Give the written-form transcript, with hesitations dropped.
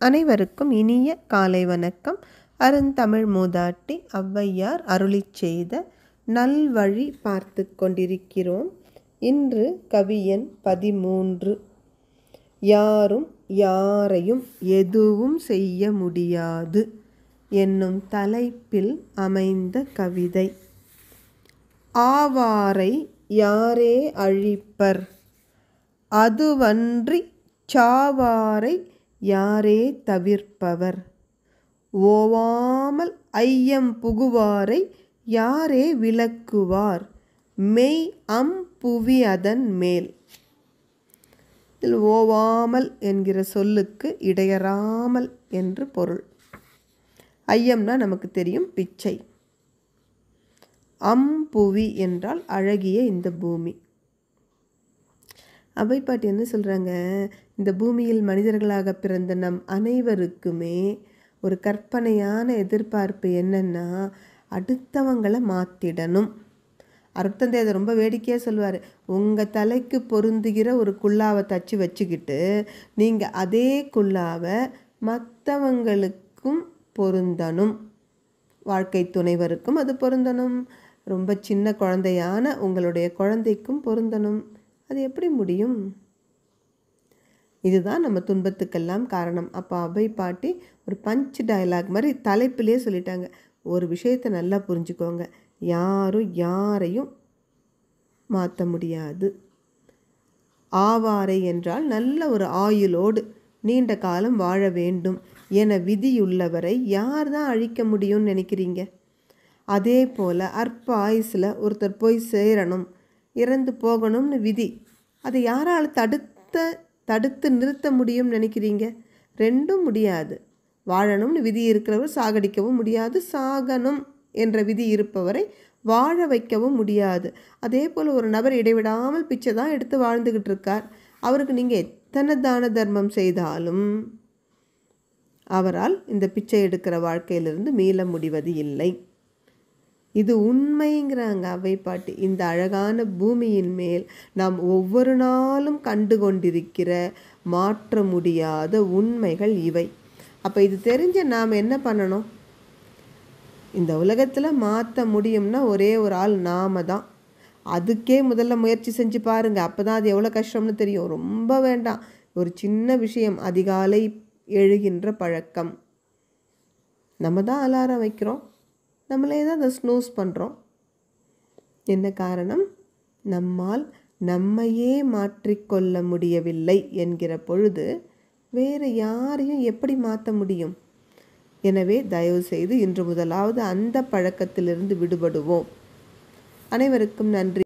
அனைவருக்கும் இனிய காலை வணக்கம். அருந்தமிழ் மூதாட்டி ஔவையார் அருளிச் செய்த நல்வழி பார்த்து கொண்டிருக்கிறோம். இன்று கவியன் 13. யாரும் யாரையும் எதுவும் செய்ய முடியாது என்னும் தலைப்பில் அமைந்த கவிதை. ஆவாரை யாரே அழிப்பர், அதுவன்றி சாவாரை யாரே தவிர்ப்பவர், ஓவாமல் ஐயம் புகுவாரை யாரே விலக்குவார், மெய் புவி அதன் மேல். இதில் ஓவாமல் என்கிற சொல்லுக்கு இடையறாமல் என்று பொருள். ஐயம்னா நமக்கு தெரியும், பிச்சை. புவி என்றால் அழகிய இந்த பூமி. அவை பாட்டி என்ன சொல்கிறாங்க, இந்த பூமியில் மனிதர்களாக பிறந்த நம் அனைவருக்குமே ஒரு கற்பனையான எதிர்பார்ப்பு என்னென்னா, அடுத்தவங்களை மாற்றிடணும். அருட்தந்தை அதை ரொம்ப வேடிக்கையாக சொல்லுவார். உங்கள் தலைக்கு பொருந்துகிற ஒரு குல்லாவை தச்சு வச்சுக்கிட்டு நீங்கள் அதே குல்லாவை மற்றவங்களுக்கும் பொருந்தணும். வாழ்க்கை துணைவருக்கும் அது பொருந்தணும். ரொம்ப சின்ன குழந்தையான உங்களுடைய குழந்தைக்கும் பொருந்தணும். அது எப்படி முடியும்? இதுதான் நம்ம துன்பத்துக்கெல்லாம் காரணம். அப்போ அவை பாட்டி ஒரு பஞ்ச் டயலாக் மாதிரி தலைப்பிலே சொல்லிட்டாங்க. ஒரு விஷயத்தை நல்லா புரிஞ்சுக்கோங்க, யாரும் யாரையும் மாற்ற முடியாது. ஆவாரை என்றால் நல்ல ஒரு ஆயுளோடு நீண்ட காலம் வாழ வேண்டும் என விதியுள்ளவரை யார் தான் அழிக்க முடியும்னு நினைக்கிறீங்க? அதே போல் அற்ப ஆயுசில் ஒருத்தர் போய் சேரணும், இறந்து போகணும்னு விதி. அதை யாரால் தடுத்து நிறுத்த முடியும்னு நினைக்கிறீங்க? ரெண்டும் முடியாது. வாழணும்னு விதி இருக்கிறவர் சாகடிக்கவும் முடியாது, சாகணும் என்ற விதி இருப்பவரை வாழ வைக்கவும் முடியாது. அதே போல் ஒரு நபர் இடைவிடாமல் பிச்சை தான் எடுத்து வாழ்ந்துக்கிட்டு இருக்கார். அவருக்கு நீங்கள் எத்தனை தான தர்மம் செய்தாலும் அவரால் இந்த பிச்சை எடுக்கிற வாழ்க்கையிலிருந்து மீள முடிவது இல்லை. இது உண்மைங்கிறாங்க அவை பாட்டி. இந்த அழகான பூமியின் மேல் நாம் ஒவ்வொரு நாளும் கண்டு கொண்டிருக்கிற மாற்ற முடியாத உண்மைகள் இவை. அப்போ இது தெரிஞ்ச நாம் என்ன பண்ணணும்? இந்த உலகத்தில் மாற்ற முடியும்னா ஒரே ஒரு ஆள் நாம தான். அதுக்கே முதல்ல முயற்சி செஞ்சு பாருங்கள். அப்போ தான் அது எவ்வளோ கஷ்டம்னு தெரியும். ரொம்ப வேண்டாம், ஒரு சின்ன விஷயம், அதிகாலை எழுகின்ற பழக்கம். நம்ம தான் அலாரம் வைக்கிறோம், நம்மளே தான் அதை ஸ்னூஸ் பண்ணுறோம். என்ன காரணம்? நம்மால் நம்மையே மாற்றிக்கொள்ள முடியவில்லை என்கிற பொழுது வேறு யாரையும் எப்படி மாற்ற முடியும்? எனவே தயவு செய்து இன்று முதலாவது அந்த பழக்கத்திலிருந்து விடுபடுவோம். அனைவருக்கும் நன்றி.